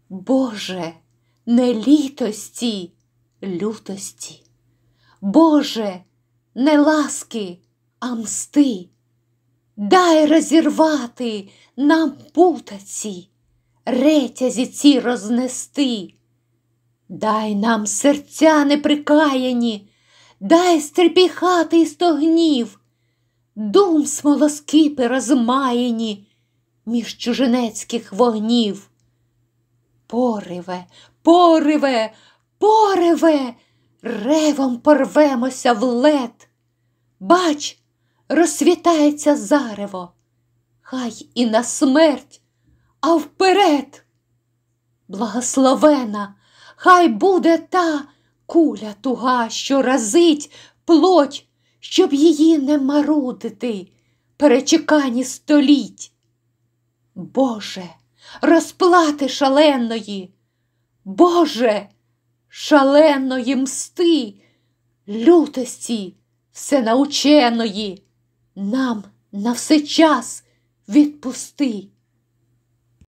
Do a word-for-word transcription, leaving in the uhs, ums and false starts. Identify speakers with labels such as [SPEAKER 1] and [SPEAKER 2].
[SPEAKER 1] Боже, не літості, лютості, Боже, не ласки, а мсти, дай розірвати нам путаці, ретязі ці рознести. Дай нам серця неприкаяні, дай стрепіхати стогнів, дум смолоскипи розмаяні між чужинецьких вогнів. Пориве, пориве, пориве, ревом порвемося в лед. Бач, розсвітається зарево, хай і на смерть, а вперед. Благословена, хай буде та куля туга, що разить плоть, щоб її не марудити перечекані століть. Боже, розплати шаленої, Боже, шаленої мсти, лютості всенаученої, нам на все час відпусти.